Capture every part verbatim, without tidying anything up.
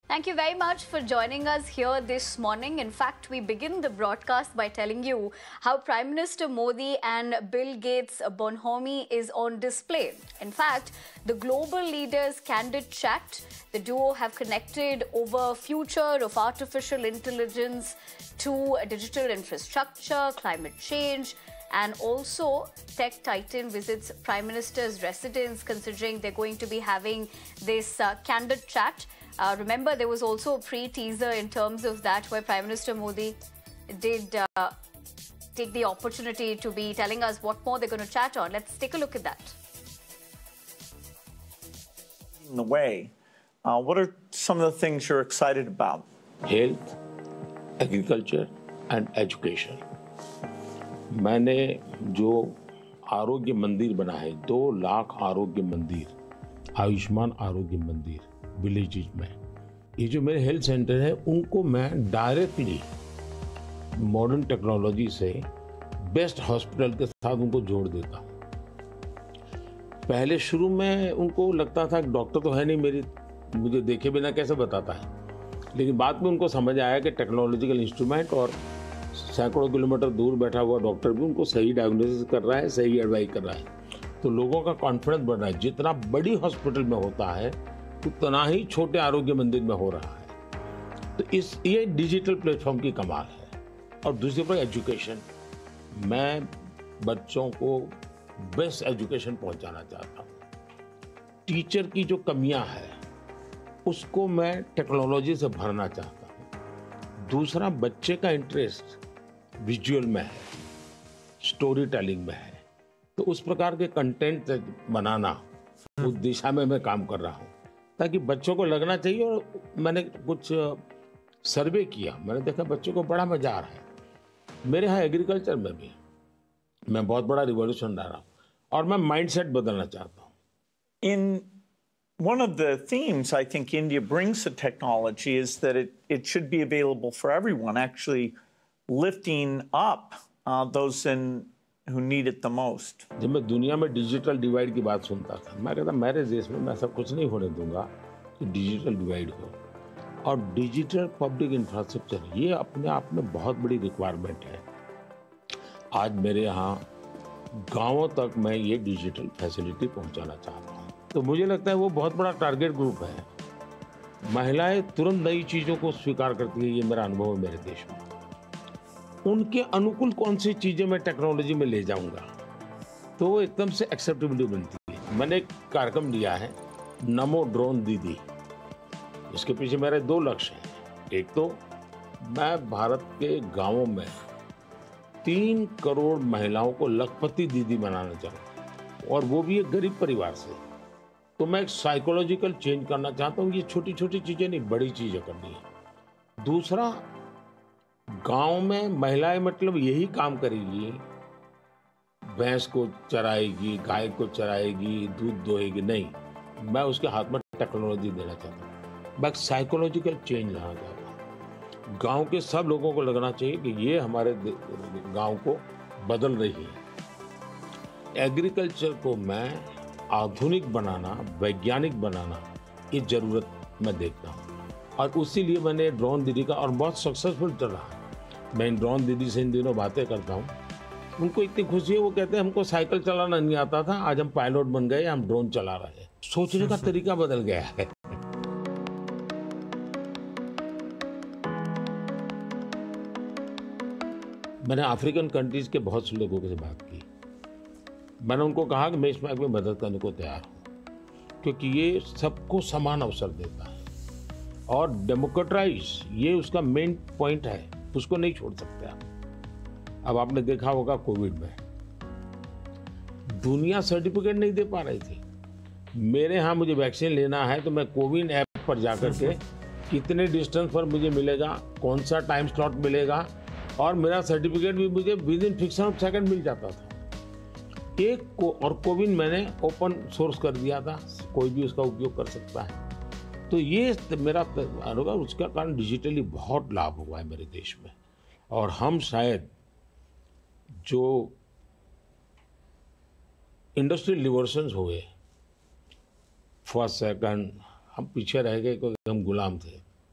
Thank you very much for joining us here this morning. In fact, we begin the broadcast by telling you how Prime Minister Modi and Bill Gates' bonhomie is on display. In fact, the global leaders' candid chat, the duo have connected over future of artificial intelligence to digital infrastructure, climate change, and also tech titan visits Prime Minister's residence, considering they're going to be having this uh, candid chat. Uh, remember, there was also a pre-teaser in terms of that where Prime Minister Modi did uh, take the opportunity to be telling us what more they're going to chat on. Let's take a look at that. In the way, uh, what are some of the things you're excited about? Health, agriculture and education. मैंने जो आरोग्य मंदिर बना है, दो लाख आरोग्य मंदिर, आयुष्मान आरोग्य मंदिर विलेजेस में, ये जो मेरे हेल्थ सेंटर है उनको मैं डायरेक्टली मॉडर्न टेक्नोलॉजी से बेस्ट हॉस्पिटल के साथ उनको जोड़ देता हूँ। पहले शुरू में उनको लगता था कि डॉक्टर तो है नहीं, मेरी मुझे देखे बिना कैसे बताता है, लेकिन बाद में उनको समझ आया कि टेक्नोलॉजिकल इंस्ट्रूमेंट और सैकड़ों किलोमीटर दूर बैठा हुआ डॉक्टर भी उनको सही डायग्नोसिस कर रहा है, सही एडवाइस कर रहा है, तो लोगों का कॉन्फिडेंस बढ़ रहा है। जितना बड़ी हॉस्पिटल में होता है उतना ही छोटे आरोग्य मंदिर में हो रहा है। तो इस ये डिजिटल प्लेटफॉर्म की कमाल है। और दूसरी पर एजुकेशन, मैं बच्चों को बेस्ट एजुकेशन पहुंचाना चाहता हूं। टीचर की जो कमियां हैं उसको मैं टेक्नोलॉजी से भरना चाहता हूं। दूसरा, बच्चे का इंटरेस्ट विजुअल में है, स्टोरी टेलिंग में है, तो उस प्रकार के कंटेंट बनाना, उस दिशा में मैं काम कर रहा हूं ताकि बच्चों को लगना चाहिए। और मैंने कुछ सर्वे किया, मैंने देखा बच्चों को बड़ा मजा आ रहा है। मेरे यहाँ एग्रीकल्चर में भी मैं बहुत बड़ा रिवॉल्यूशन ला रहा हूँ और मैं माइंडसेट बदलना चाहता हूँ। In one of the themes I think India brings to technology is that it, it should be available for everyone, actually lifting up uh, those in, who need it the most. जब मैं दुनिया में digital divide की बात सुनता था, मैं कहता मेरे देश में मैं ऐसा कुछ नहीं होने दूंगा कि डिजिटल डिवाइड हो। और डिजिटल पब्लिक इंफ्रास्ट्रक्चर ये अपने आप में बहुत बड़ी रिक्वायरमेंट है। आज मेरे यहाँ गांवों तक मैं ये डिजिटल फैसिलिटी पहुंचाना चाहता हूँ। तो मुझे लगता है वो बहुत बड़ा टारगेट ग्रुप है। महिलाएं तुरंत नई चीज़ों को स्वीकार करती है, ये मेरा अनुभव है मेरे देश में। उनके अनुकूल कौन सी चीज़ें मैं टेक्नोलॉजी में ले जाऊंगा तो वो एकदम से एक्सेप्टेबिलिटी बनती है। मैंने एक कार्यक्रम लिया है, नमो ड्रोन दीदी। इसके पीछे मेरे दो लक्ष्य हैं। एक तो मैं भारत के गांवों में तीन करोड़ महिलाओं को लखपति दीदी बनाना चाहूँ, और वो भी एक गरीब परिवार से। तो मैं एक साइकोलॉजिकल चेंज करना चाहता हूँ। ये छोटी छोटी चीज़ें नहीं, बड़ी चीज़ें करनी है। दूसरा, गांव में महिलाएं मतलब यही काम करेगी, भैंस को चराएगी, गाय को चराएगी, दूध दोहेगी, नहीं, मैं उसके हाथ में टेक्नोलॉजी देना चाहता हूँ। मैं साइकोलॉजिकल चेंज लाना चाहता हूँ। गांव के सब लोगों को लगना चाहिए कि ये हमारे गांव को बदल रही है। एग्रीकल्चर को मैं आधुनिक बनाना, वैज्ञानिक बनाना, ये जरूरत मैं देखता हूँ। और उसी लिए मैंने ड्रोन दीदी का, और बहुत सक्सेसफुल चल रहा है। मैं इन ड्रोन दीदी से इन दिनों बातें करता हूँ, उनको इतनी खुशी है। वो कहते हैं हमको साइकिल चलाना नहीं आता था, आज हम पायलट बन गए, हम ड्रोन चला रहे हैं। सोचने का तरीका बदल गया है। मैंने अफ्रीकन कंट्रीज के बहुत से लोगों से बात की। मैंने उनको कहा कि मैं इसमें मदद करने को तैयार हूँ, क्योंकि ये सबको समान अवसर देता है और डेमोक्रेटाइज, ये उसका मेन पॉइंट है, उसको नहीं छोड़ सकते आप। अब आपने देखा होगा कोविड में दुनिया सर्टिफिकेट नहीं दे पा रही थी। मेरे यहाँ मुझे वैक्सीन लेना है तो मैं कोविन ऐप पर जाकर के कितने डिस्टेंस पर मुझे मिलेगा, कौन सा टाइम स्लॉट मिलेगा, और मेरा सर्टिफिकेट भी मुझे within fraction of second मिल जाता था। एक को और कोविन मैंने ओपन सोर्स कर दिया था, कोई भी उसका उपयोग कर सकता है। तो ये मेरा होगा, उसका कारण डिजिटली बहुत लाभ हुआ है मेरे देश में। और हम शायद जो इंडस्ट्रियल रिवॉल्यूशंस हुए, फर्स्ट सेकंड, हम पीछे रह गए क्योंकि हम गुलाम थे।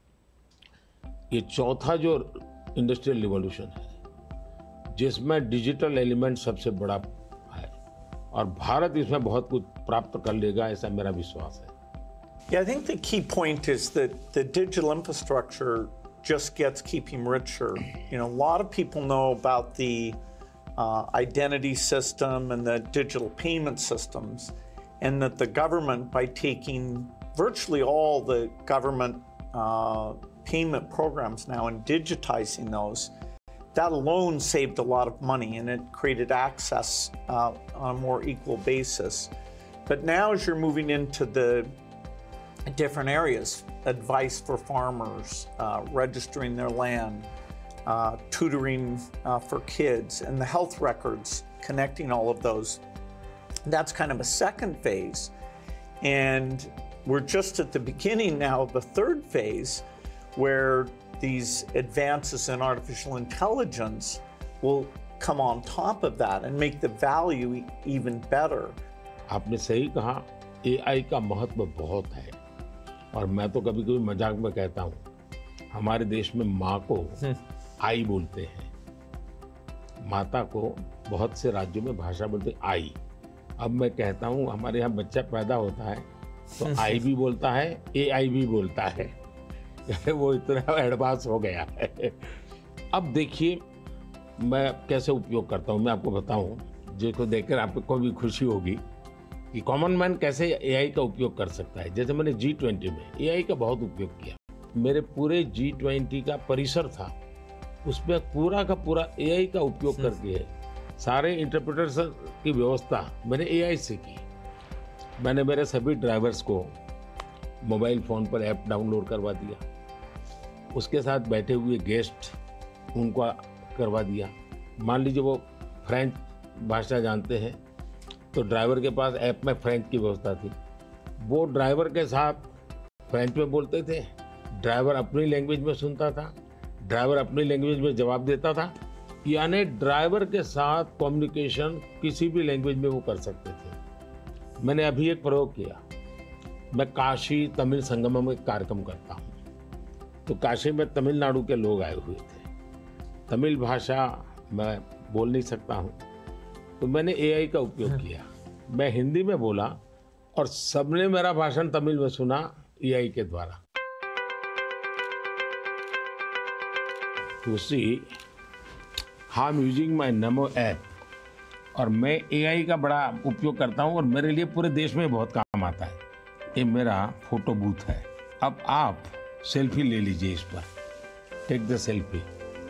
ये चौथा जो इंडस्ट्रियल रिवॉल्यूशन है जिसमें डिजिटल एलिमेंट सबसे बड़ा है और भारत इसमें बहुत कुछ प्राप्त कर लेगा, ऐसा मेरा विश्वास है। Yeah, I think the key point is that the digital infrastructure just gets keeping richer. You know, a lot of people know about the uh, identity system and the digital payment systems, and that the government, by taking virtually all the government uh, payment programs now and digitizing those, that alone saved a lot of money and it created access uh, on a more equal basis. But now as you're moving into the different areas, advice for farmers, uh, registering their land, uh, tutoring uh, for kids, and the health records, connecting all of those, that's kind of a second phase. And we're just at the beginning now of the third phase, where these advances in artificial intelligence will come on top of that and make the value e- even better. आपने सही कहा, ए आई का महत्व बहुत है और मैं तो कभी कभी मजाक में कहता हूँ, हमारे देश में माँ को आई बोलते हैं, माता को बहुत से राज्यों में भाषा बोलते हैं आई। अब मैं कहता हूँ हमारे यहाँ बच्चा पैदा होता है तो आई भी बोलता है, ए आई भी बोलता है। वो इतना एडवांस हो गया है। अब देखिए मैं कैसे उपयोग करता हूँ, मैं आपको बताऊँ, जिसको देखकर आपको भी खुशी होगी कि कॉमन मैन कैसे ए आई का उपयोग कर सकता है। जैसे मैंने जी ट्वेंटी में ए आई का बहुत उपयोग किया, मेरे पूरे जी ट्वेंटी का परिसर था, उसमें पूरा का पूरा ए आई का उपयोग करके है, सारे इंटरप्रिटेशन की व्यवस्था मैंने ए आई से की। मैंने मेरे सभी ड्राइवर्स को मोबाइल फ़ोन पर ऐप डाउनलोड करवा दिया, उसके साथ बैठे हुए गेस्ट उनको करवा दिया। मान लीजिए वो फ्रेंच भाषा जानते हैं तो ड्राइवर के पास ऐप में फ्रेंच की व्यवस्था थी, वो ड्राइवर के साथ फ्रेंच में बोलते थे, ड्राइवर अपनी लैंग्वेज में सुनता था, ड्राइवर अपनी लैंग्वेज में जवाब देता था। यानी ड्राइवर के साथ कम्युनिकेशन किसी भी लैंग्वेज में वो कर सकते थे। मैंने अभी एक प्रयोग किया, मैं काशी तमिल संगमम में कार्यक्रम करता हूँ, तो काशी में तमिलनाडु के लोग आए हुए थे, तमिल भाषा मैं बोल नहीं सकता हूँ, तो मैंने ए आई का उपयोग किया। मैं हिंदी में बोला और सबने मेरा भाषण तमिल में सुना ए आई के द्वारा। To see how I'm using my Namo app, और मैं ए आई का बड़ा उपयोग करता हूँ और मेरे लिए पूरे देश में बहुत काम आता है। ये मेरा फोटो बूथ है। अब आप सेल्फी ले लीजिए इस पर, take the selfie.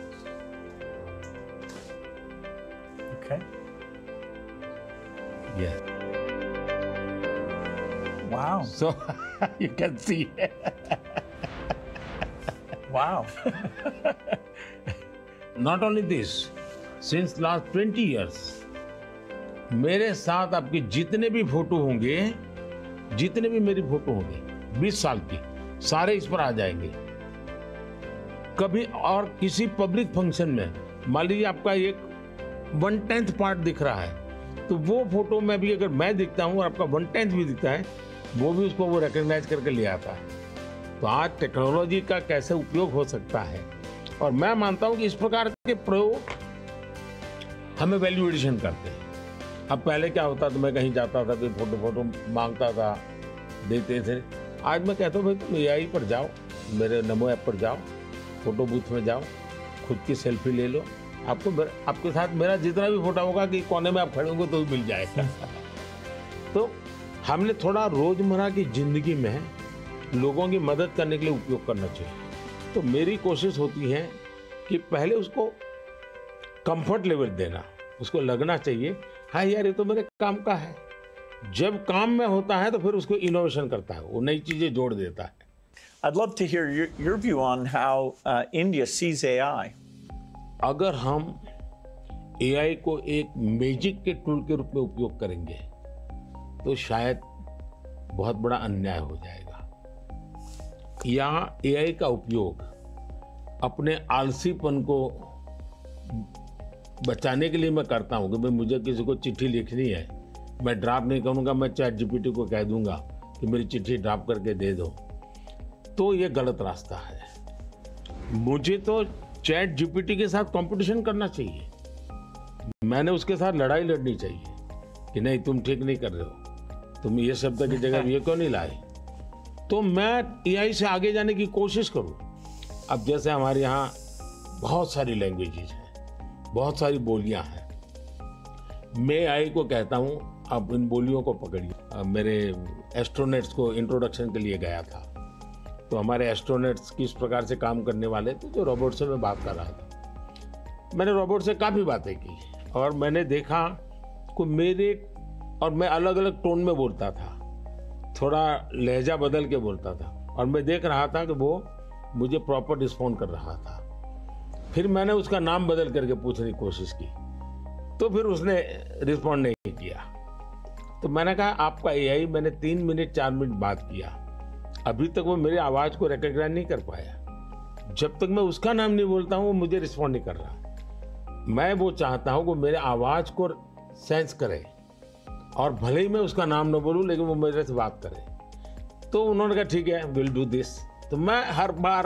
Okay. Yes. Wow. So you can see. Wow. Not only this, since last twenty years, मेरे साथ आपके जितने भी फोटो होंगे, जितने भी मेरी फोटो होंगे बीस साल की, सारे इस पर आ जाएंगे। कभी और किसी पब्लिक फंक्शन में मान लीजिए आपका एक वन टेंथ पार्ट दिख रहा है, तो वो फोटो में भी अगर मैं दिखता हूँ और आपका वन टेंथ भी दिखता है, वो भी उसको वो रिकॉग्नाइज करके ले आता है। तो आज टेक्नोलॉजी का कैसे उपयोग हो सकता है, और मैं मानता हूँ कि इस प्रकार के प्रयोग हमें वैल्यू एडिशन करते हैं। अब पहले क्या होता था, मैं कहीं जाता था, कोई फोटो फोटो मांगता था, देते थे। आज मैं कहता हूँ भाई तुम ए आई पर जाओ, मेरे नमो ऐप पर जाओ, फोटो बूथ में जाओ, खुद की सेल्फी ले लो, आपको आपके साथ मेरा जितना भी फोटो होगा कि कोने में आप खड़े होंगे तो मिल जाएगा। तो हमने थोड़ा रोजमर्रा की जिंदगी में लोगों की मदद करने के लिए उपयोग करना चाहिए। तो मेरी कोशिश होती है कि पहले उसको कंफर्ट लेवल देना, उसको लगना चाहिए हाँ यार ये तो मेरे काम का है। जब काम में होता है तो फिर उसको इनोवेशन करता है, वो नई चीजें जोड़ देता है। I'd love to hear your, your view on how uh, India sees A I. अगर हम ए आई को एक मैजिक के टूल के रूप में उपयोग करेंगे तो शायद बहुत बड़ा अन्याय हो जाएगा। या ए आई का उपयोग अपने आलसीपन को बचाने के लिए मैं करता हूँ कि भाई मुझे किसी को चिट्ठी लिखनी है, मैं ड्राफ्ट नहीं करूँगा, मैं चैट जी पी टी को कह दूंगा कि मेरी चिट्ठी ड्राफ्ट करके दे दो, तो ये गलत रास्ता है। मुझे तो चैट जीपीटी के साथ कंपटीशन करना चाहिए, मैंने उसके साथ लड़ाई लड़नी चाहिए कि नहीं तुम ठीक नहीं कर रहे हो, तुम ये शब्द की जगह ये क्यों नहीं लाए, तो मैं एआई से आगे जाने की कोशिश करूं। अब जैसे हमारे यहाँ बहुत सारी लैंग्वेजेज हैं, बहुत सारी बोलियां हैं, मैं एआई को कहता हूं अब इन बोलियों को पकड़िए। अब मेरे एस्ट्रोनॉट्स को इंट्रोडक्शन के लिए गया था, तो हमारे एस्ट्रोनॉट्स किस प्रकार से काम करने वाले थे, जो रोबोट से मैं बात कर रहा था। मैंने रोबोट से काफ़ी बातें की और मैंने देखा कि मेरे और मैं अलग अलग टोन में बोलता था, थोड़ा लहजा बदल के बोलता था, और मैं देख रहा था कि वो मुझे प्रॉपर रिस्पॉन्ड कर रहा था। फिर मैंने उसका नाम बदल करके पूछने की कोशिश की, तो फिर उसने रिस्पॉन्ड नहीं किया। तो मैंने कहा आपका एआई, मैंने तीन मिनट चार मिनट बात किया, अभी तक वो मेरी आवाज़ को रिकॉग्नाइज नहीं कर पाया। जब तक मैं उसका नाम नहीं बोलता हूँ वो मुझे रिस्पॉन्ड नहीं कर रहा। मैं वो चाहता हूँ कि मेरे आवाज़ को सेंस करे, और भले ही मैं उसका नाम न बोलूं लेकिन वो मेरे से बात करे। तो उन्होंने कहा ठीक है, विल डू दिस। तो मैं हर बार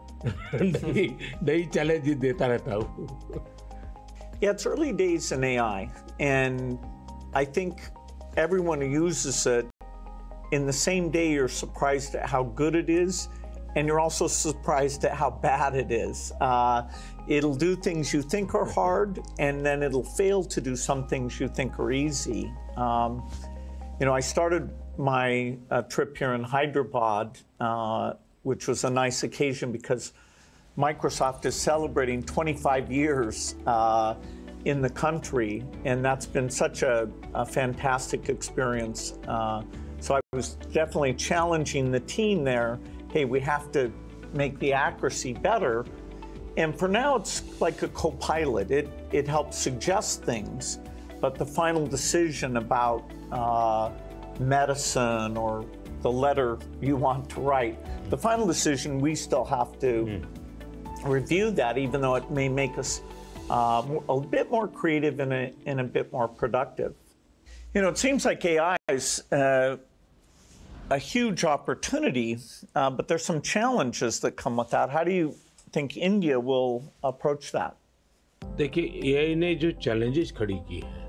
नई नई चैलेंज देता रहता हूँ। Yeah, it's early days in A I, and I think everyone who uses it, in the same day you're surprised at how good it is, and you're also surprised at how bad it is. Uh, it'll do things you think are hard, and then it'll fail to do some things you think are easy. Um, you know, I started my uh, trip here in Hyderabad, uh, which was a nice occasion because Microsoft is celebrating twenty-five years uh, in the country, and that's been such a, a fantastic experience. Uh, so I was definitely challenging the team there. Hey, we have to make the accuracy better. And for now, it's like a co-pilot. It, it helps suggest things, but the final decision about uh, medicine or the letter you want to write, the final decision, we still have to mm. review that, even though it may make us uh, a bit more creative and a, and a bit more productive. You know, it seems like A I is uh, a huge opportunity, uh, but there's some challenges that come with that. How do you think India will approach that? देखिए, AI ने जो challenges खड़ी की है,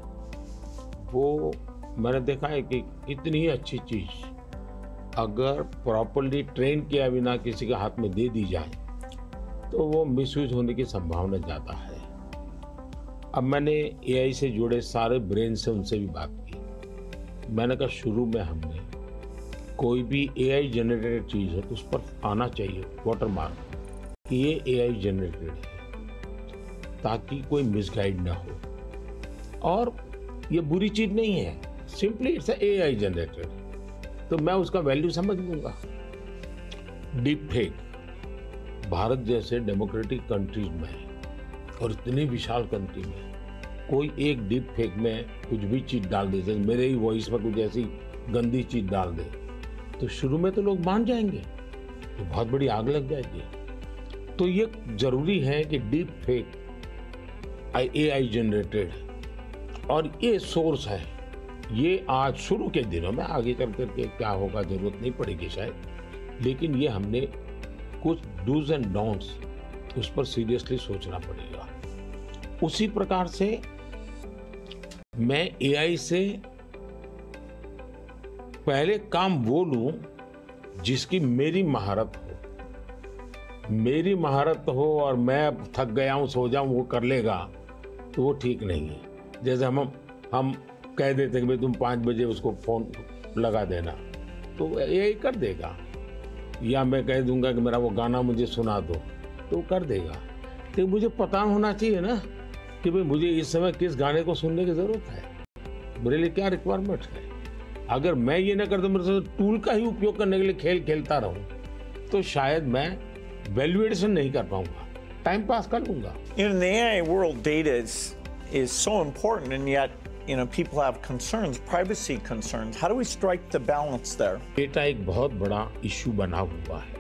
वो मैंने देखा है कि इतनी अच्छी चीज अगर प्रॉपर्ली ट्रेन किया बिना किसी के हाथ में दे दी जाए तो वो मिसयूज होने की संभावना ज़्यादा है। अब मैंने एआई से जुड़े सारे ब्रेन से उनसे भी बात की। मैंने कहा शुरू में हमने कोई भी एआई जनरेटेड चीज़ है तो उस पर आना चाहिए वाटरमार्क कि ये एआई जनरेटेड है, ताकि कोई मिसगाइड ना हो। और ये बुरी चीज़ नहीं है, सिंपली इट्स एआई जनरेटेड, तो मैं उसका वैल्यू समझ लूँगा। डीप फेक भारत जैसे डेमोक्रेटिक कंट्रीज में और इतनी विशाल कंट्री में कोई एक डीप फेक में कुछ भी चीज़ डाल दे, जैसे मेरे ही वॉइस में कुछ ऐसी गंदी चीज़ डाल दे, तो शुरू में तो लोग मान जाएंगे, तो बहुत बड़ी आग लग जाएगी। तो ये जरूरी है कि डीप फेक एआई जनरेटेड और ये सोर्स है, ये आज शुरू के दिनों में, आगे चल करके क्या होगा जरूरत नहीं पड़ेगी शायद, लेकिन ये हमने कुछ डूज एंड डोंट्स उस पर सीरियसली सोचना पड़ेगा। उसी प्रकार से मैं एआई से पहले काम वो लूं जिसकी मेरी महारत हो। मेरी महारत हो और मैं थक गया हूं, सो जाऊं, वो कर लेगा, तो वो ठीक नहीं है। जैसे हम हम कह देते कि भाई तुम पाँच बजे उसको फोन लगा देना, तो एआई कर देगा। या मैं कह दूंगा कि मेरा वो गाना मुझे सुना दो, तो कर देगा। तो मुझे पता होना चाहिए ना कि भाई मुझे इस समय किस गाने को सुनने की जरूरत है, मेरे लिए क्या रिक्वायरमेंट है। अगर मैं ये ना कर दूं, मेरे से टूल का ही उपयोग करने के लिए खेल खेलता रहूं, तो शायद मैं वैल्यूएशन नहीं कर पाऊंगा, टाइम पास कर लूंगा। In the A I world, data is is so important, and yet, you know, people have concerns, privacy concerns. How do we strike the balance there? Data एक बहुत बड़ा इश्यू बना हुआ है,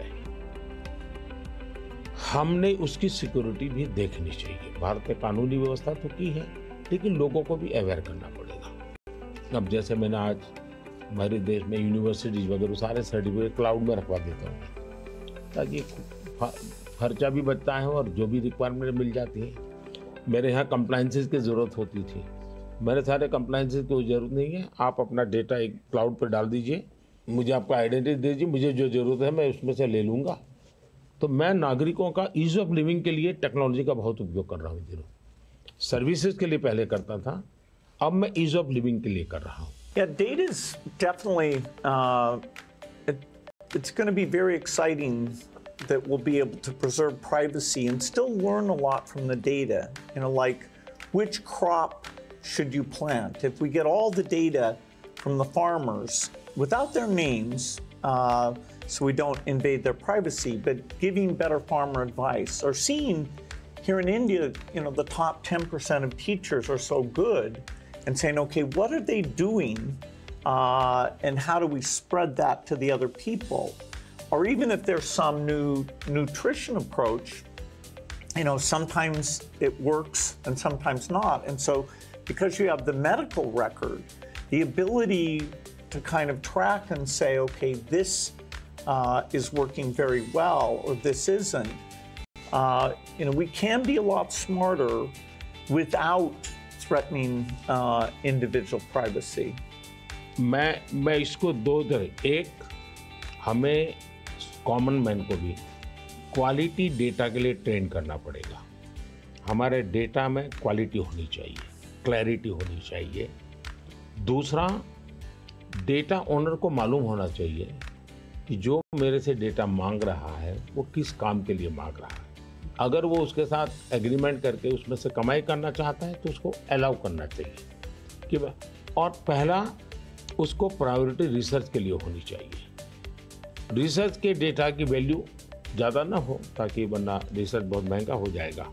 हमने उसकी सिक्योरिटी भी देखनी चाहिए। भारत में कानूनी व्यवस्था तो की है, लेकिन लोगों को भी अवेयर करना पड़ेगा। अब जैसे मैंने आज हमारे देश में यूनिवर्सिटीज वगैरह सारे सर्टिफिकेट क्लाउड में रखवा देता हूँ, ताकि खर्चा भी बचता है और जो भी रिक्वायरमेंट मिल जाती है। मेरे यहाँ कंप्लाइंसेस की ज़रूरत होती थी, मेरे सारे कंप्लाइंसेस की कोई ज़रूरत नहीं है। आप अपना डेटा एक क्लाउड पर डाल दीजिए, मुझे आपका आइडेंटिटी दीजिए, मुझे जो ज़रूरत है मैं उसमें से ले लूँगा। तो मैं नागरिकों का ईज़ ऑफ लिविंग के लिए टेक्नोलॉजी का बहुत उपयोग कर रहा हूँ। दिनों सर्विसेज के लिए पहले करता था, अब मैं ईज़ ऑफ लिविंग के लिए कर रहा हूँ। Yeah, data is definitely, uh, it, it's going to be very exciting that we'll be able to preserve privacy and still learn a lot from the data. You know, like which crop should you plant? If we get all the data from the farmers without their names, uh, so we don't invade their privacy, but giving better farmer advice, or seeing here in India, you know, the top ten percent of teachers are so good, and saying, okay, what are they doing, uh, and how do we spread that to the other people? Or even if there's some new nutrition approach, you know, sometimes it works and sometimes not. And so because you have the medical record, the ability to kind of track and say, okay, this uh, is working very well, or this isn't, uh, you know, we can be a lot smarter without threatening uh, individual privacy. मैं मैं इसको दो तरह, एक हमें common man को भी quality data के लिए ट्रेन करना पड़ेगा। हमारे डेटा में क्वालिटी होनी चाहिए, क्लैरिटी होनी चाहिए। दूसरा, डेटा ओनर को मालूम होना चाहिए कि जो मेरे से डेटा मांग रहा है वो किस काम के लिए मांग रहा है। अगर वो उसके साथ एग्रीमेंट करके उसमें से कमाई करना चाहता है तो उसको अलाउ करना चाहिए कि और पहला, उसको प्रायोरिटी रिसर्च के लिए होनी चाहिए। रिसर्च के डेटा की वैल्यू ज़्यादा ना हो, ताकि वरना रिसर्च बहुत महंगा हो जाएगा।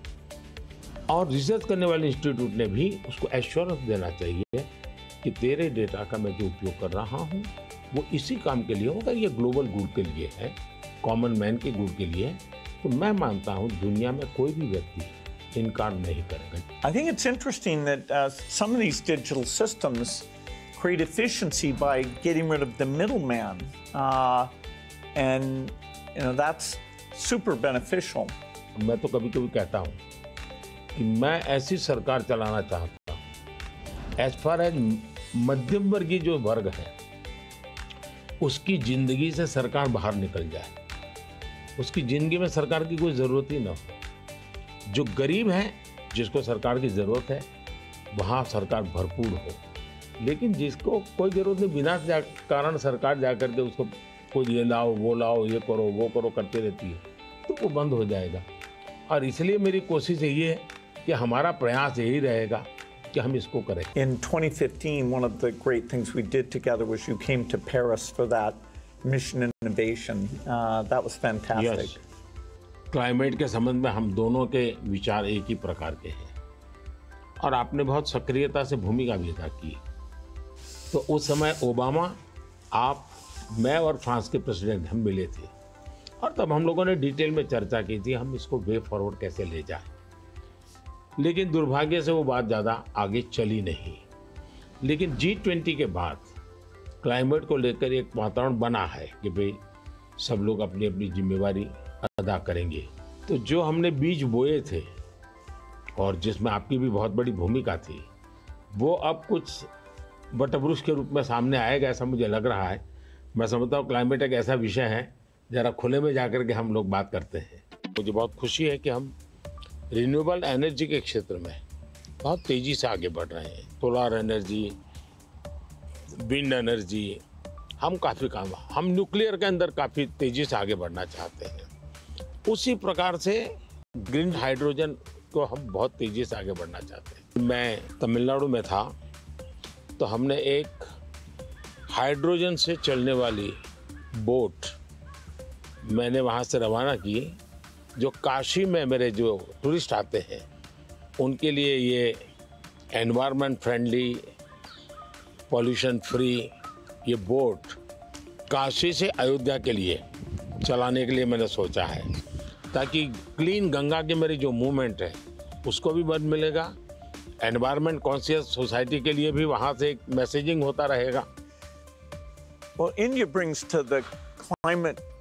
और रिसर्च करने वाले इंस्टीट्यूट ने भी उसको एश्योरेंस देना चाहिए कि तेरे डेटा का मैं जो उपयोग कर रहा हूँ वो इसी काम के लिए होगा, ये ग्लोबल गुड के लिए है, कॉमन मैन के गुड के लिए। तो मैं मानता हूँ दुनिया में कोई भी व्यक्ति इनकार नहीं करेगा। I think it's interesting that uh, some of these digital systems create efficiency by getting rid of the middleman, uh, and you know that's super beneficial. मैं तो कभी कभी कहता हूँ कि मैं ऐसी सरकार चलाना चाहता हूँ एज फार एज मध्यम वर्गीय जो वर्ग है उसकी जिंदगी से सरकार बाहर निकल जाए, उसकी जिंदगी में सरकार की कोई ज़रूरत ही ना हो। जो गरीब है जिसको सरकार की ज़रूरत है वहाँ सरकार भरपूर हो, लेकिन जिसको कोई ज़रूरत नहीं, बिना कारण सरकार जा कर के उसको कोई ये लाओ वो लाओ ये करो वो करो करती रहती है, तो वो बंद हो जाएगा। और इसलिए मेरी कोशिश ये है कि हमारा प्रयास यही रहेगा कि हम इसको करें। In twenty fifteen, one of the great things we did together was you came to Paris for that mission innovation. Uh, that was fantastic. Yes. Climate के संबंध में हम दोनों के विचार एक ही प्रकार के हैं और आपने बहुत सक्रियता से भूमिका भी अदा की। तो उस समय ओबामा, आप, मैं और फ्रांस के प्रेसिडेंट हम मिले थे और तब हम लोगों ने डिटेल में चर्चा की थी हम इसको वे फॉरवर्ड कैसे ले जाएं। लेकिन दुर्भाग्य से वो बात ज़्यादा आगे चली नहीं। लेकिन जी ट्वेंटी के बाद क्लाइमेट को लेकर एक वातावरण बना है कि भाई सब लोग अपनी अपनी जिम्मेवारी अदा करेंगे। तो जो हमने बीज बोए थे और जिसमें आपकी भी बहुत बड़ी भूमिका थी, वो अब कुछ वटवृक्ष के रूप में सामने आएगा, ऐसा मुझे लग रहा है। मैं समझता हूँ क्लाइमेट एक ऐसा विषय है ज़रा खुले में जाकर के हम लोग बात करते हैं। मुझे बहुत खुशी है कि हम रिन्यूएबल एनर्जी के क्षेत्र में बहुत तेज़ी से आगे बढ़ रहे हैं। सोलर एनर्जी, विंड एनर्जी, हम काफ़ी काम, हम न्यूक्लियर के अंदर काफ़ी तेज़ी से आगे बढ़ना चाहते हैं। उसी प्रकार से ग्रीन हाइड्रोजन को हम बहुत तेज़ी से आगे बढ़ना चाहते हैं। मैं तमिलनाडु में था तो हमने एक हाइड्रोजन से चलने वाली बोट मैंने वहाँ से रवाना की, जो काशी में मेरे जो टूरिस्ट आते हैं उनके लिए ये एनवायरनमेंट फ्रेंडली, पॉल्यूशन फ्री ये बोट काशी से अयोध्या के लिए चलाने के लिए मैंने सोचा है, ताकि क्लीन गंगा की मेरी जो मूवमेंट है उसको भी मदद मिलेगा, एनवायरनमेंट कॉन्शियस सोसाइटी के लिए भी वहाँ से एक मैसेजिंग होता रहेगा। Well, India brings to the climate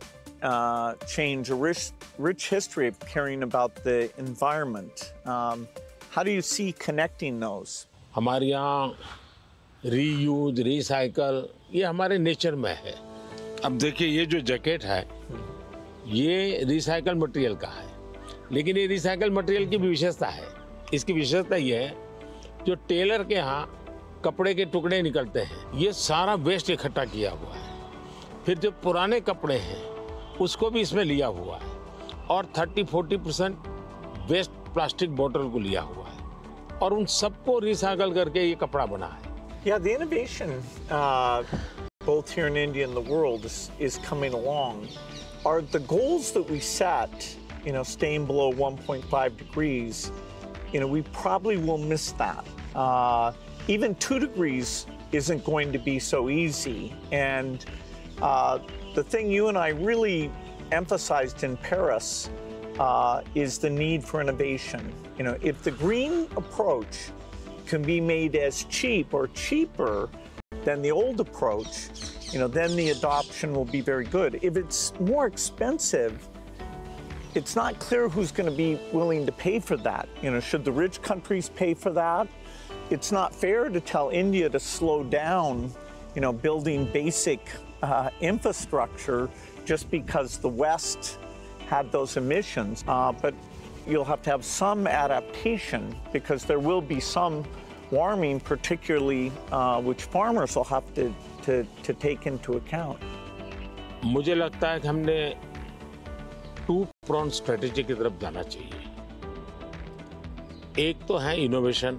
uh, change, a rich, rich history of caring about the environment. Um, how do you see connecting those? हमारे यहाँ रीयूज, रिसाइकल ये हमारे नेचर में है। अब देखिए ये जो जैकेट है ये रिसाइकल मटेरियल का है, लेकिन ये रिसाइकल मटेरियल की भी विशेषता है। इसकी विशेषता ये है जो टेलर के यहाँ कपड़े के टुकड़े निकलते हैं ये सारा वेस्ट इकट्ठा किया हुआ है। फिर जो पुराने कपड़े हैं उसको भी इसमें लिया हुआ है और तीस चालीस परसेंट वेस्ट प्लास्टिक बोतल को लिया हुआ है और उन सबको रिसाइकल करके ये कपड़ा बना है। Yeah, the innovation uh, both here in India and the world is, is coming along. Are the goals that we set, you know, staying below one point five degrees, you know, we probably will miss that. Uh, even two degrees isn't going to be so easy. And uh, the thing you and I really emphasized in Paris uh, is the need for innovation. You know, if the green approach can be made as cheap or cheaper than the old approach, you know, then the adoption will be very good. If it's more expensive, it's not clear who's going to be willing to pay for that. You know, should the rich countries pay for that? It's not fair to tell India to slow down, you know, building basic uh, infrastructure just because the West had those emissions. Uh, but you'll have to have some adaptation because there will be some warming, particularly uh, which farmers will have to, to, to take into account. मुझे लगता है कि हमने to prawn strategy की तरफ जाना चाहिए। एक तो है इनोवेशन,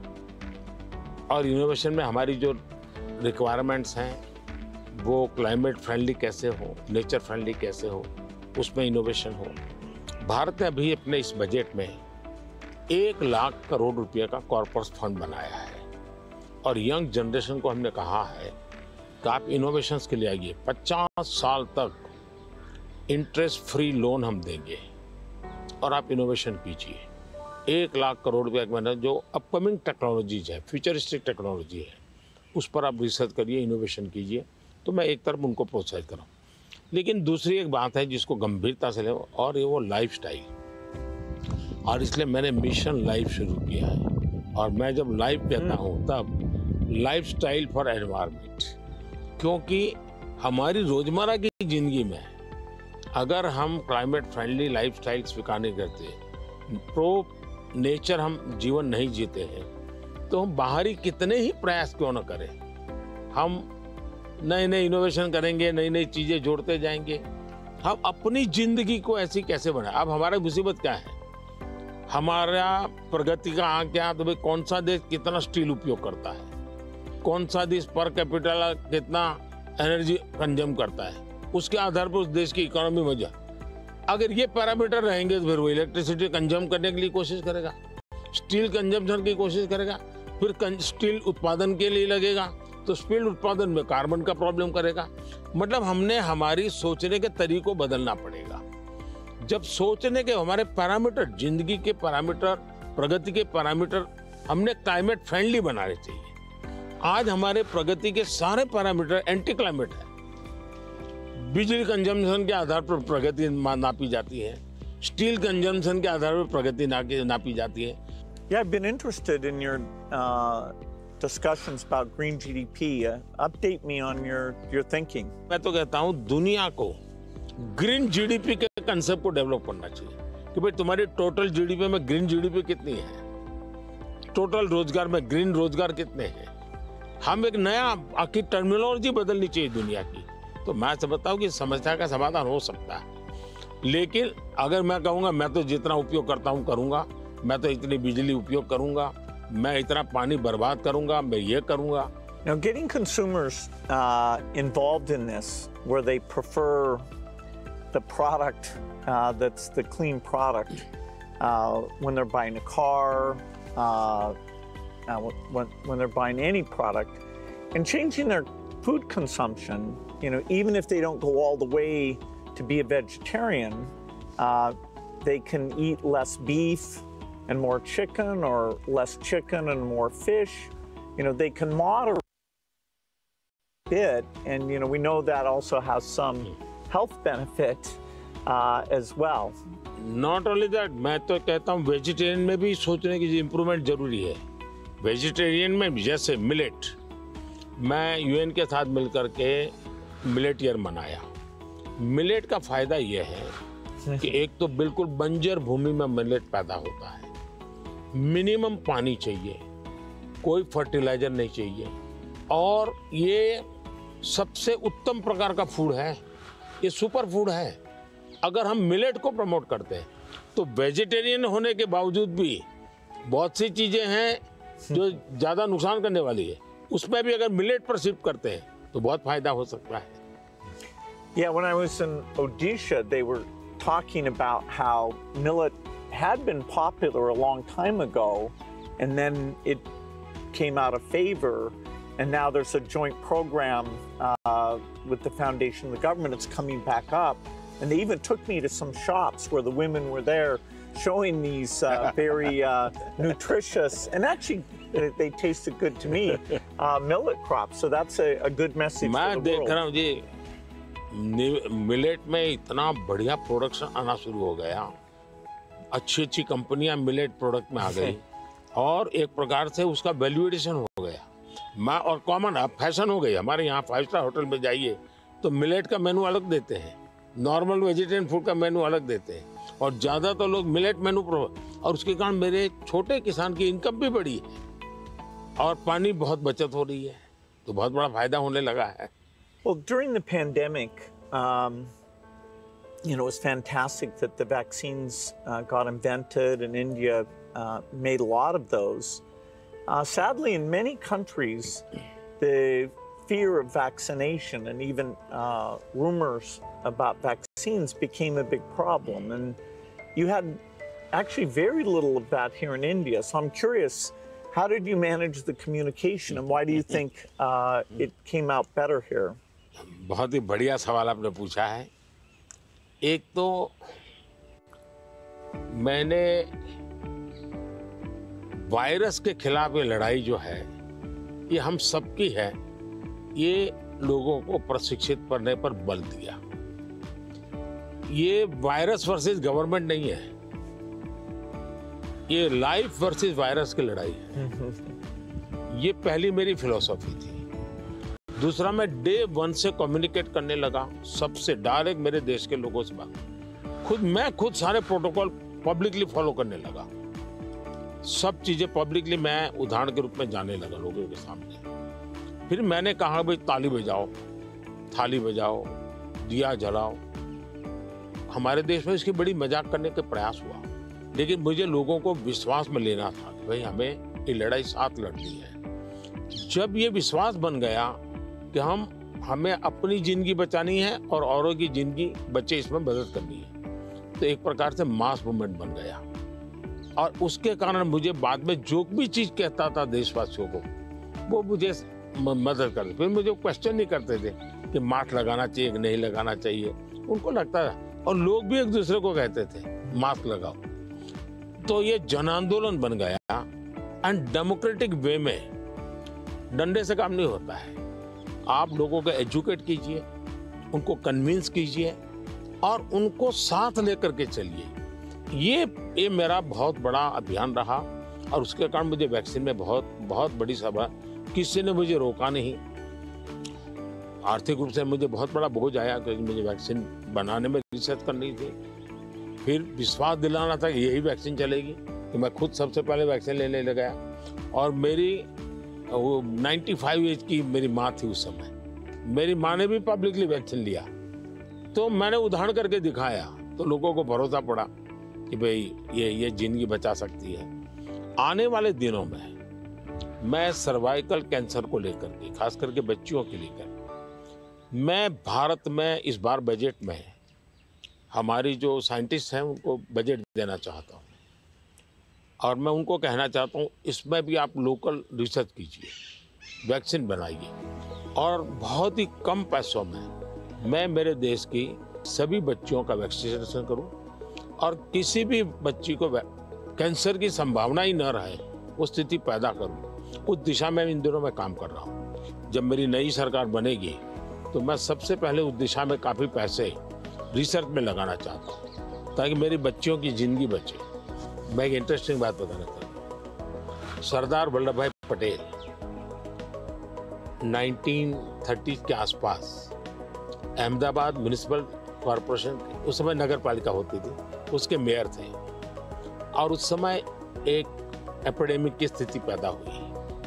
और इनोवेशन में हमारी जो रिक्वायरमेंट्स हैं वो क्लाइमेट फ्रेंडली कैसे हो, नेचर फ्रेंडली कैसे हो, उसमें इनोवेशन हो। भारत ने अभी अपने इस बजट में एक लाख करोड़ रुपए का कॉर्पस फंड बनाया है और यंग जनरेशन को हमने कहा है कि आप इनोवेशंस के लिए आइए। पचास साल तक इंटरेस्ट फ्री लोन हम देंगे और आप इनोवेशन कीजिए। एक लाख करोड़ रुपए का जो अपकमिंग टेक्नोलॉजीज है, फ्यूचरिस्टिक टेक्नोलॉजी है, उस पर आप रिसर्च करिए, इनोवेशन कीजिए। तो मैं एक तरफ उनको प्रोत्साहित करूँ, लेकिन दूसरी एक बात है जिसको गंभीरता से ले, और ये वो लाइफस्टाइल। और इसलिए मैंने मिशन लाइफ शुरू किया है। और मैं जब लाइफ कहता हूँ तब लाइफस्टाइल फॉर एनवायरनमेंट, क्योंकि हमारी रोजमर्रा की जिंदगी में अगर हम क्लाइमेट फ्रेंडली लाइफस्टाइल स्वीकार नहीं करते, प्रो नेचर हम जीवन नहीं जीते हैं, तो हम बाहरी कितने ही प्रयास क्यों न करें, हम नए नए इनोवेशन करेंगे, नई नई चीजें जोड़ते जाएंगे, हम अपनी जिंदगी को ऐसी कैसे बनाए। अब हमारा मुसीबत क्या है, हमारा प्रगति का आंक क्या, तो भाई कौन सा देश कितना स्टील उपयोग करता है, कौन सा देश पर कैपिटल कितना एनर्जी कंज्यूम करता है, उसके आधार पर उस देश की इकोनॉमी में जा। अगर ये पैरामीटर रहेंगे तो फिर वो इलेक्ट्रिसिटी कंज्यूम करने के लिए कोशिश करेगा, स्टील कंजम्पशन की कोशिश करेगा, फिर स्टील उत्पादन के लिए लगेगा तो स्टील उत्पादन में कार्बन का प्रॉब्लम करेगा। मतलब हमने हमारी सोचने के तरीकों को बदलना पड़ेगा। जब सोचने के हमारे पैरामीटर, जिंदगी के पैरामीटर, प्रगति के पैरामीटर हमने क्लाइमेट फ्रेंडली बनाने चाहिए। आज हमारे प्रगति के सारे पैरामीटर एंटी क्लाइमेट है। बिजली कंजम्पशन के आधार पर प्रगति नापी जाती है, स्टील कंजम्पशन के आधार पर प्रगति नापी जाती है। Yeah, I've been interested in your uh, discussions about green G D P. Uh, update me on your your thinking. मैं तो कहता हूँ दुनिया को ग्रीन जीडीपी के कंसेप्ट को डेवलप करना चाहिए कि भाई तुम्हारी टोटल जीडीपी में ग्रीन जीडीपी कितनी है, टोटल रोजगार में ग्रीन रोजगार कितने हैं। हम एक नया आखिर टर्मिनोलॉजी बदलनी चाहिए दुनिया की। तो मैं समझता हूँ कि समस्या का समाधान हो सकता है, लेकिन अगर मैं कहूँगा मैं तो जितना उपयोग करता हूँ करूँगा, मैं तो इतनी बिजली उपयोग करूँगा, मैं इतना पानी बर्बाद करूँगा, मैं ये करूँगा। Now, getting consumers uh, involved in this, where they prefer the product uh, that's the clean product uh, when they're buying a car, uh, uh, when, when they're buying any product, and changing their food consumption, you know, even if they don't go all the way to be a vegetarian, uh, they can eat less beef and more chicken, or less chicken and more fish. You know, they can moderate a bit, and you know, we know that also has some health benefit uh, as well. Not only that, मैं तो कहता हूँ vegetarian में भी सोचने की improvement जरूरी है। वेजिटेरियन में भी जैसे मिलेट, मैं यूएन के साथ मिलकर के मिलेट ईयर मनाया। मिलेट का फायदा यह है कि एक तो बिल्कुल बंजर भूमि में मिलेट पैदा होता है, मिनिमम पानी चाहिए, कोई फर्टिलाइजर नहीं चाहिए, और ये सबसे उत्तम प्रकार का फूड है, ये सुपर फूड है। अगर हम मिलेट को प्रमोट करते हैं तो वेजिटेरियन होने के बावजूद भी बहुत सी चीजें हैं जो ज्यादा नुकसान करने वाली है, उसमें भी अगर मिलेट पर शिफ्ट करते हैं तो बहुत फायदा हो सकता है। Yeah, when I was in Odisha, they were talking about how millet had been popular a long time ago, and then it came out of favor, and now there's a joint program uh, with the foundation and the government. It's coming back up, and they even took me to some shops where the women were there showing these uh, very uh, nutritious, and actually they, they tasted good to me, uh, millet crops. So that's a, a good message मैं for the देख world. रहा हूँ जी, millet में इतना बढ़िया production आना शुरू हो गया, अच्छी अच्छी कंपनियां मिलेट प्रोडक्ट में आ गई, और एक प्रकार से उसका वैल्यू एडिशन हो गया। मैं और कॉमन अब फैशन हो गई। हमारे यहाँ फाइव स्टार होटल में जाइए तो मिलेट का मेनू अलग देते हैं, नॉर्मल वेजिटेरियन फूड का मेनू अलग देते हैं, और ज़्यादातर लोग मिलेट मेनू पर, और उसके कारण मेरे छोटे किसान की इनकम भी बढ़ी है और पानी बहुत बचत हो रही है, तो बहुत बड़ा फायदा होने लगा है। Well, during the pandemic, um, you know, it was fantastic that the vaccines uh, got invented, and India uh, made a lot of those. Uh, sadly, in many countries, the fear of vaccination and even uh, rumors about vaccines became a big problem. And you had actually very little of that here in India. So I'm curious, how did you manage the communication, and why do you think uh, it came out better here? बहुत ही बढ़िया सवाल आपने पूछा है। एक तो मैंने virus के खिलाफ ये लड़ाई जो है, ये हम सबकी है, ये लोगों को प्रशिक्षित करने पर बल दिया। ये वायरस वर्सेस गवर्नमेंट नहीं है, ये लाइफ वर्सेस वायरस की लड़ाई है। ये पहली मेरी फिलॉसफी थी। दूसरा, मैं डे वन से कम्युनिकेट करने लगा सबसे डायरेक्ट, मेरे देश के लोगों से बात। खुद मैं खुद सारे प्रोटोकॉल पब्लिकली फॉलो करने लगा, सब चीजें पब्लिकली मैं उदाहरण के रूप में जाने लगा लोगों के सामने। फिर मैंने कहा भाई ताली बजाओ, थाली बजाओ, दिया जलाओ। हमारे देश में इसकी बड़ी मजाक करने के प्रयास हुआ, लेकिन मुझे लोगों को विश्वास में लेना था कि भाई हमें ये लड़ाई साथ लड़नी है। जब ये विश्वास बन गया कि हम हमें अपनी जिंदगी बचानी है और औरों की जिंदगी बचे, इसमें मदद करनी है, तो एक प्रकार से मास मूवमेंट बन गया। और उसके कारण मुझे बाद में जो भी चीज कहता था देशवासियों को, वो मुझे मदद करते। फिर मुझे क्वेश्चन नहीं करते थे कि मास्क लगाना चाहिए कि नहीं लगाना चाहिए, उनको लगता था, और लोग भी एक दूसरे को कहते थे मास्क लगाओ। तो ये जन आंदोलन बन गया। एंड डेमोक्रेटिक वे में डंडे से काम नहीं होता है। आप लोगों को एजुकेट कीजिए, उनको कन्विंस कीजिए और उनको साथ लेकर के चलिए। ये ये मेरा बहुत बड़ा अभियान रहा, और उसके कारण मुझे वैक्सीन में बहुत बहुत बड़ी सभा, किसी ने मुझे रोका नहीं। आर्थिक रूप से मुझे बहुत बड़ा बोझ आया क्योंकि मुझे वैक्सीन बनाने में रिसर्च करनी थी, फिर विश्वास दिलाना था कि यही वैक्सीन चलेगी, तो मैं खुद सबसे पहले वैक्सीन लेने लग गया। और मेरी वो पचानवे एज की मेरी माँ थी उस समय, मेरी माँ ने भी पब्लिकली वैक्सीन लिया, तो मैंने उदाहरण करके दिखाया, तो लोगों को भरोसा पड़ा कि भाई ये ये जिंदगी बचा सकती है। आने वाले दिनों में मैं सर्वाइकल कैंसर को लेकर के, खास करके बच्चियों के लेकर, मैं भारत में इस बार बजट में हमारी जो साइंटिस्ट हैं उनको बजट देना चाहता हूँ, और मैं उनको कहना चाहता हूँ इसमें भी आप लोकल रिसर्च कीजिए, वैक्सीन बनाइए, और बहुत ही कम पैसों में मैं मेरे देश की सभी बच्चियों का वैक्सीनेशन करूँ, और किसी भी बच्ची को कैंसर की संभावना ही न रहे वो स्थिति पैदा करूँ। उस दिशा में इन दिनों मैं काम कर रहा हूँ। जब मेरी नई सरकार बनेगी तो मैं सबसे पहले उस दिशा में काफ़ी पैसे रिसर्च में लगाना चाहता हूँ ताकि मेरी बच्चियों की ज़िंदगी बचे। मैं एक इंटरेस्टिंग बात बताना चाहता हूँ। सरदार वल्लभ भाई पटेल उन्नीस तीस के आसपास अहमदाबाद म्युनिसिपल कॉरपोरेशन, उस समय नगर पालिका होती थी, उसके मेयर थे और उस समय एक एपिडेमिक की स्थिति पैदा हुई।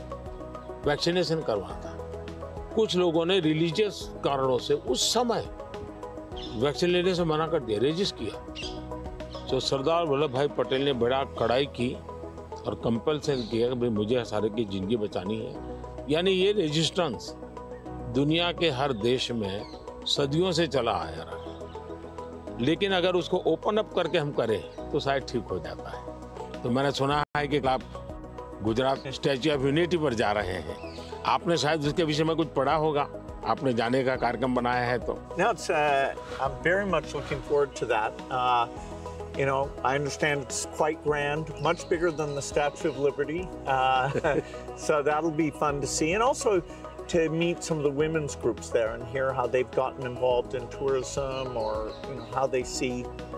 वैक्सीनेशन करवाना था। कुछ लोगों ने रिलीजियस कारणों से उस समय वैक्सीन लेने से मना कर दिया, रेजिस्ट किया। तो सरदार वल्लभ भाई पटेल ने बड़ा कड़ाई की और कंपल्सन किया कि भाई मुझे सारे की जिंदगी बचानी है। यानी ये रेजिस्टेंस दुनिया के हर देश में सदियों से चला आया रहा, लेकिन अगर उसको ओपन अप करके हम करें तो शायद ठीक हो जाता है। तो मैंने सुना है कि आप गुजरात में स्टैच्यू ऑफ यूनिटी पर जा रहे हैं, आपने शायद उसके विषय में कुछ पढ़ा होगा, आपने जाने का कार्यक्रम बनाया है तो। No, it's, uh, I'm very much looking forward to that. Uh, you know, I understand it's quite grand, much bigger than the Statue of Liberty. Uh, so that'll be fun to see. And also to meet some of the women's groups there and hear how they've gotten involved in tourism or, you know, how they see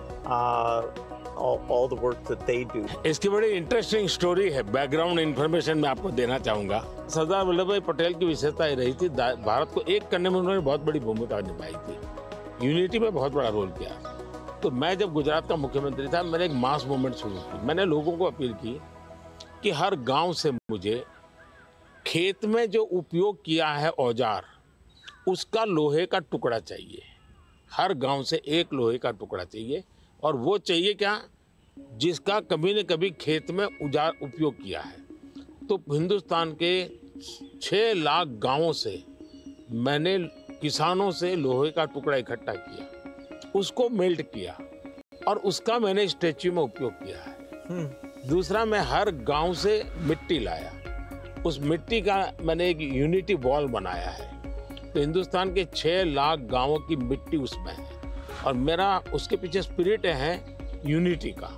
uh, all, all the work that they do. इसकी बड़ी interesting story है, background information मैं आपको देना चाहूँगा। सरदार वल्लभ भाई पटेल की विशेषता ये रही थी, भारत को एक करने में उन्होंने बहुत बड़ी भूमिका निभाई थी, यूनिटी में बहुत बड़ा रोल किया। तो मैं जब गुजरात का मुख्यमंत्री था, मैंने एक मास मूवमेंट शुरू की। मैंने लोगों को अपील की कि हर गांव से मुझे खेत में जो उपयोग किया है औजार, उसका लोहे का टुकड़ा चाहिए। हर गांव से एक लोहे का टुकड़ा चाहिए, और वो चाहिए क्या, जिसका कभी न कभी खेत में औजार उपयोग किया है। तो हिंदुस्तान के छः लाख गांवों से मैंने किसानों से लोहे का टुकड़ा इकट्ठा किया, उसको मेल्ट किया और उसका मैंने स्टैच्यू में उपयोग किया है। दूसरा, मैं हर गांव से मिट्टी लाया, उस मिट्टी का मैंने एक यूनिटी वॉल बनाया है। तो हिंदुस्तान के छः लाख गांवों की मिट्टी उसमें है, और मेरा उसके पीछे स्पिरिट है यूनिटी का।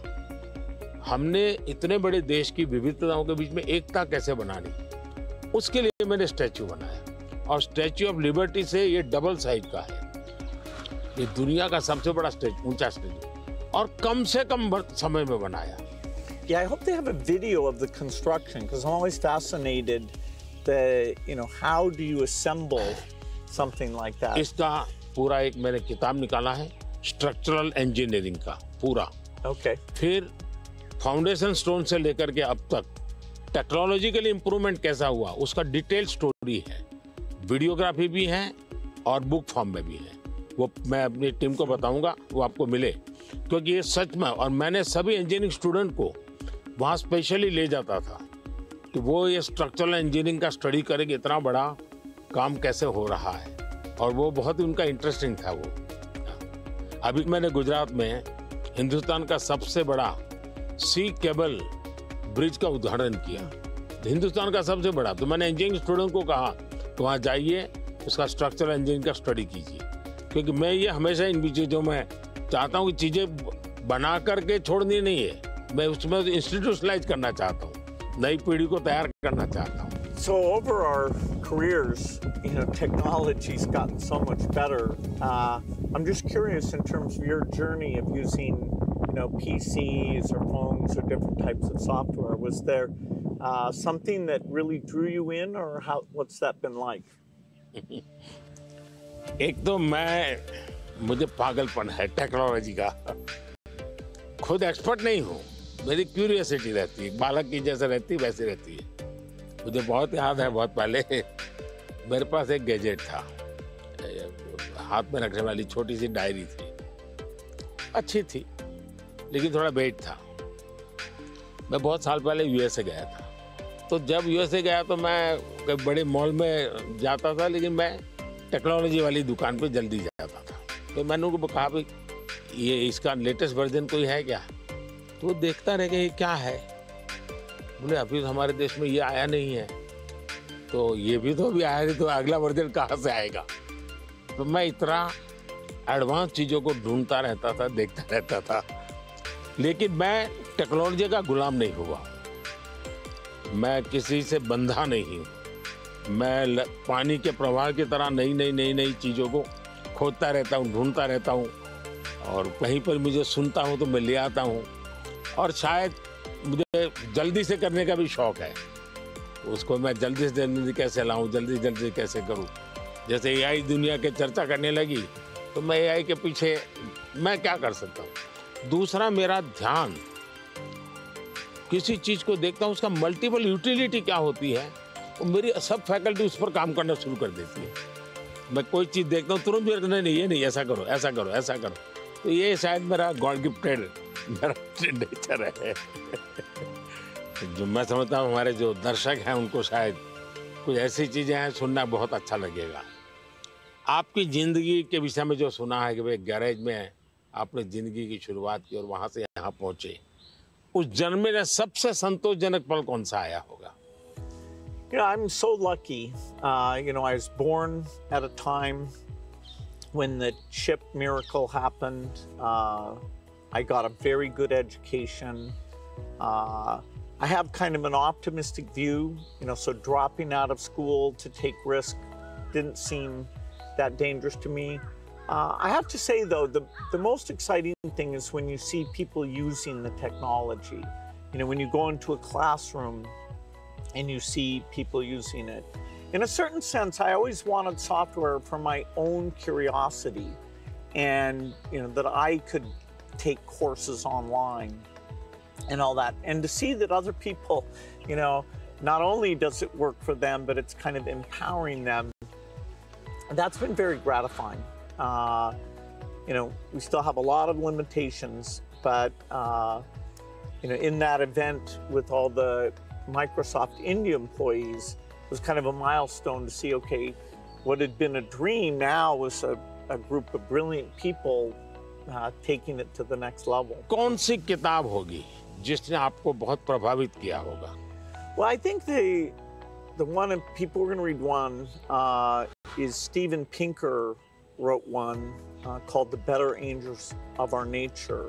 हमने इतने बड़े देश की विविधताओं के बीच में एकता कैसे बनानी, उसके लिए मैंने स्टैच्यू बनाया। और स्टैच्यू ऑफ लिबर्टी से ये डबल साइज का है, ये दुनिया का सबसे बड़ा स्टैच्यू, ऊंचा स्टैच्यू, और कम से कम समय में बनाया। Yeah, I hope they have a video of the construction, because I'm always fascinated the, you know, how do you assemble something like that? इसका पूरा एक मैंने किताब निकाला है, स्ट्रक्चरल इंजीनियरिंग का पूरा। Okay. फिर फाउंडेशन स्टोन से लेकर के अब तक टेक्नोलॉजिकल इंप्रूवमेंट कैसा हुआ, उसका डिटेल स्टोरी है, वीडियोग्राफी भी है और बुक फॉर्म में भी है। वो मैं अपनी टीम को बताऊंगा, वो आपको मिले, क्योंकि ये सच में। और मैंने सभी इंजीनियरिंग स्टूडेंट को वहाँ स्पेशली ले जाता था कि वो ये स्ट्रक्चरल इंजीनियरिंग का स्टडी करें कि इतना बड़ा काम कैसे हो रहा है, और वो बहुत ही उनका इंटरेस्टिंग था। वो अभी मैंने गुजरात में हिंदुस्तान का सबसे बड़ा सी केबल ब्रिज का उद्घाटन किया, हिंदुस्तान का सबसे बड़ा। तो मैंने इंजीनियरिंग स्टूडेंट को कहा तो वहाँ जाइए, उसका स्ट्रक्चरल इंजीनियरिंग का स्टडी कीजिए, क्योंकि मैं ये हमेशा इन चीज़ों में चाहता हूँ कि चीज़ें बना करके छोड़नी नहीं है, मैं उसमें इंस्टीट्यूशनलाइज करना चाहता हूँ, नई पीढ़ी को तैयार करना चाहता हूँ। So over our careers, you know, technology's gotten so much better. Uh, I'm just curious in terms of your journey of using, you know, P Cs or phones or different types of software. Was there uh, something that really drew you in, or how? What's that been like? एक तो मैं, मुझे पागलपन है technology का, खुद expert नहीं हूँ, मेरी क्यूरियोसिटी रहती है, बालक की जैसे रहती वैसे रहती है। मुझे बहुत याद है, बहुत पहले मेरे पास एक गैजेट था, हाथ में रखने वाली छोटी सी डायरी थी, अच्छी थी लेकिन थोड़ा वेट था। मैं बहुत साल पहले यूएसए गया था, तो जब यूएसए गया तो मैं कई बड़े मॉल में जाता था, लेकिन मैं टेक्नोलॉजी वाली दुकान पे जल्दी जाता था। तो मैंने उनको कहा भाई ये इसका लेटेस्ट वर्जन कोई है क्या, तो वो देखता रह गया ये क्या है, बोले अभी तो हमारे देश में ये आया नहीं है, तो ये भी तो अभी आया नहीं, तो अगला वर्जन कहाँ से आएगा। तो मैं इतना एडवांस चीज़ों को ढूंढता रहता था, देखता रहता था, लेकिन मैं टेक्नोलॉजी का गुलाम नहीं हुआ, मैं किसी से बंधा नहीं हूँ, मैं ल, पानी के प्रवाह की तरह नई नई नई नई चीज़ों को खोजता रहता हूँ, ढूंढता रहता हूँ, और कहीं पर मुझे सुनता हूँ तो मैं ले आता हूँ। और शायद मुझे जल्दी से करने का भी शौक है, उसको मैं जल्दी से जल्दी कैसे लाऊं, जल्दी से जल्दी कैसे करूं। जैसे एआई दुनिया के चर्चा करने लगी तो मैं एआई के पीछे मैं क्या कर सकता हूं। दूसरा, मेरा ध्यान किसी चीज को देखता हूं, उसका मल्टीपल यूटिलिटी क्या होती है, और मेरी सब फैकल्टी उस पर काम करना शुरू कर देती है। मैं कोई चीज देखता हूँ तुरंत मेरे को नहीं नहीं ये नहीं, ऐसा करो ऐसा करो ऐसा करो। तो ये शायद मेरा गॉड गिफ्टेड मेरा नेचर है। जो मैं समझता हूँ हमारे जो दर्शक हैं उनको शायद कुछ ऐसी चीजें हैं सुनना बहुत अच्छा लगेगा। आपकी जिंदगी के विषय में जो सुना है कि भाई गैरेज में आपने जिंदगी की शुरुआत की और वहां से यहाँ पहुंचे, उस जन्म में सबसे संतोषजनक पल कौन सा आया होगा? You know, I'm so lucky. Uh, you know, I was born at a time when the chip miracle happened. Uh, I got a very good education. Uh, I have kind of an optimistic view, you know, so dropping out of school to take risk didn't seem that dangerous to me. Uh, I have to say, though, the, the most exciting thing is when you see people using the technology. You know, when you go into a classroom and you see people using it. In a certain sense, I always wanted software for my own curiosity, and, you know, that I could take courses online and all that. And to see that other people, you know, not only does it work for them, but it's kind of empowering them, that's been very gratifying. Uh, you know, we still have a lot of limitations, but, uh, you know, in that event with all the Microsoft India employees, it was kind of a milestone to see, okay, what had been a dream now was a, a group of brilliant people uh, taking it to the next level. कौन सी किताब होगी जिसने आपको बहुत प्रभावित किया होगा? Well, I think the the one, and people are going to read one, uh, is Steven Pinker wrote one uh, called The Better Angels of Our Nature.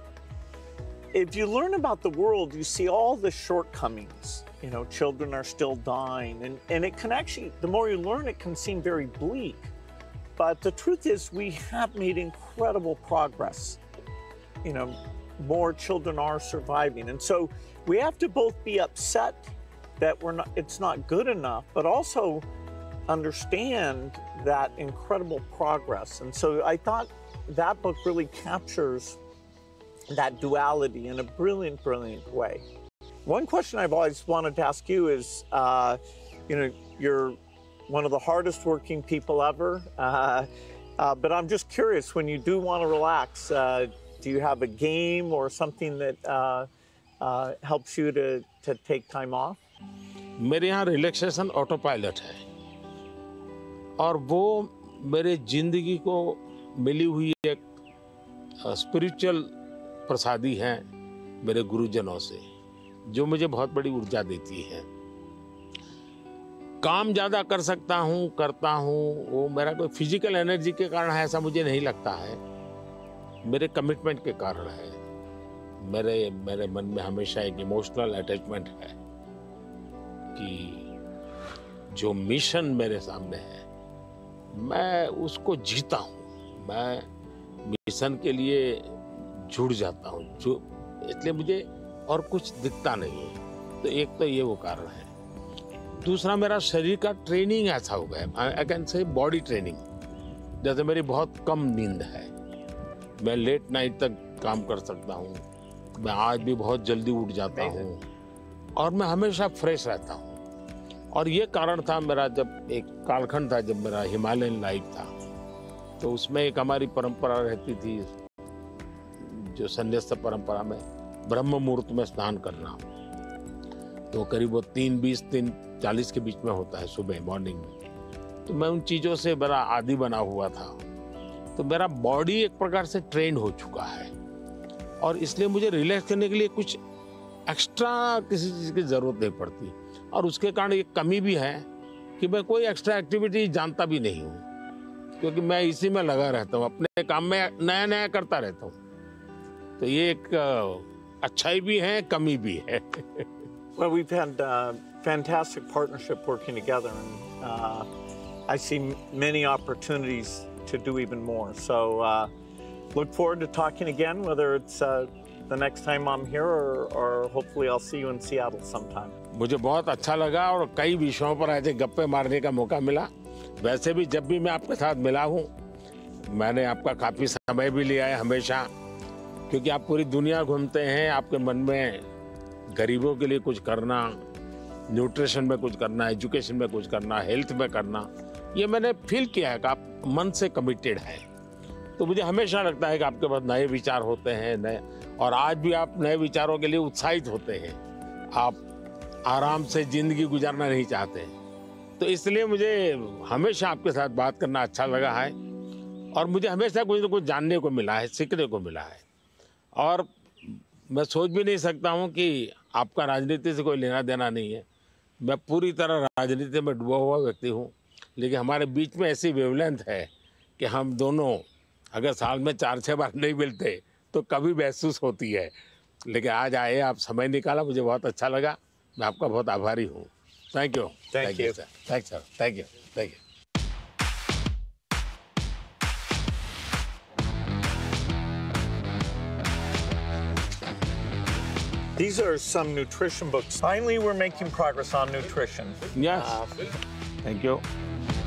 If you learn about the world, you see all the shortcomings. You know, children are still dying, and, and it can actually, the more you learn, it can seem very bleak. But the truth is, we have made incredible progress. You know, more children are surviving. And so we have to both be upset that we're not, it's not good enough, but also understand that incredible progress. And so I thought that book really captures that duality in a brilliant, brilliant way. One question I've always wanted to ask you is, uh, you know, you're one of the hardest working people ever, uh, uh, but I'm just curious, when you do want to relax, uh, do you have a game or something that uh, uh, helps you to, to take time off? मेरे यहाँ relaxation auto pilot है, और वो मेरे जिंदगी को मिली हुई एक स्पिरिचुअल प्रसादी है मेरे गुरुजनों से, जो मुझे बहुत बड़ी ऊर्जा देती है। काम ज़्यादा कर सकता हूँ, करता हूँ, वो मेरा कोई फिजिकल एनर्जी के कारण है ऐसा मुझे नहीं लगता है, मेरे कमिटमेंट के कारण है। मेरे मेरे मन में हमेशा एक इमोशनल अटैचमेंट है कि जो मिशन मेरे सामने है मैं उसको जीता हूँ, मैं मिशन के लिए जुड़ जाता हूँ, जो इसलिए मुझे और कुछ दिखता नहीं है। तो एक तो ये वो कारण है। दूसरा, मेरा शरीर का ट्रेनिंग ऐसा हो गया, आई कैन से बॉडी ट्रेनिंग। जैसे मेरी बहुत कम नींद है, मैं लेट नाइट तक काम कर सकता हूँ, मैं आज भी बहुत जल्दी उठ जाता हूँ, और मैं हमेशा फ्रेश रहता हूँ। और ये कारण था मेरा, जब एक कालखंड था जब मेरा हिमालयन लाइफ था, तो उसमें एक हमारी परंपरा रहती थी, जो संन्यास्त परंपरा में ब्रह्म मुहूर्त में स्नान करना, तो करीब वो तीन बीस तीन चालीस के बीच में होता है सुबह मॉर्निंग में। तो मैं उन चीज़ों से बड़ा आदी बना हुआ था, तो मेरा बॉडी एक प्रकार से ट्रेन हो चुका है, और इसलिए मुझे रिलैक्स करने के लिए कुछ एक्स्ट्रा किसी चीज़ की ज़रूरत नहीं पड़ती। और उसके कारण एक कमी भी है कि मैं कोई एक्स्ट्रा एक्टिविटी जानता भी नहीं हूँ, क्योंकि मैं इसी में लगा रहता हूँ, अपने काम में नया नया करता रहता हूँ। तो ये एक अच्छाई भी है, कमी भी है। Well, we've had uh, fantastic partnership working together, and uh, I see m- many opportunities to do even more. So uh, look forward to talking again, whether it's uh, the next time I'm here or, or hopefully I'll see you in Seattle sometime. मुझे बहुत अच्छा लगा और कई विषयों पर ऐसे गप्पे मारने का मौका मिला। वैसे भी जब भी मैं आपके साथ मिला हूँ, मैंने आपका काफ़ी समय भी लिया है हमेशा, क्योंकि आप पूरी दुनिया घूमते हैं। आपके मन में गरीबों के लिए कुछ करना, न्यूट्रिशन में कुछ करना, एजुकेशन में कुछ करना, हेल्थ में करना, ये मैंने फील किया है कि आप मन से कमिटेड हैं। तो मुझे हमेशा लगता है कि आपके पास नए विचार होते हैं, नए, और आज भी आप नए विचारों के लिए उत्साहित होते हैं। आप आराम से ज़िंदगी गुजारना नहीं चाहते, तो इसलिए मुझे हमेशा आपके साथ बात करना अच्छा लगा है और मुझे हमेशा कुछ न कुछ जानने को मिला है, सीखने को मिला है। और मैं सोच भी नहीं सकता हूँ कि आपका राजनीति से कोई लेना देना नहीं है। मैं पूरी तरह राजनीति में डूबा हुआ व्यक्ति हूँ, लेकिन हमारे बीच में ऐसी वेवलेंथ है कि हम दोनों अगर साल में चार छः बार नहीं मिलते तो कभी महसूस होती है। लेकिन आज आए, आप समय निकाला, मुझे बहुत अच्छा लगा। मैं आपका बहुत आभारी हूँ। Thank you. Thank you. Sir. Thank sir. Thank you. Thank you. These are some nutrition books. Finally, we're making progress on nutrition. Yes. Thank you.